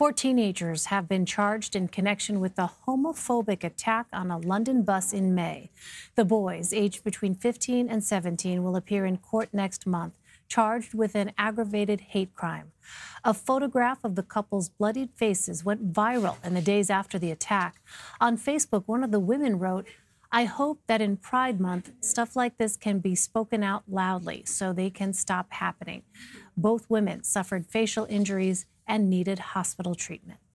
Four teenagers have been charged in connection with the homophobic attack on a London bus in May. The boys, aged between 15 and 17, will appear in court next month, charged with an aggravated hate crime. A photograph of the couple's bloodied faces went viral in the days after the attack. On Facebook, one of the women wrote, "I hope that in Pride Month, stuff like this can be spoken out loudly so they can stop happening." Both women suffered facial injuries and needed hospital treatment.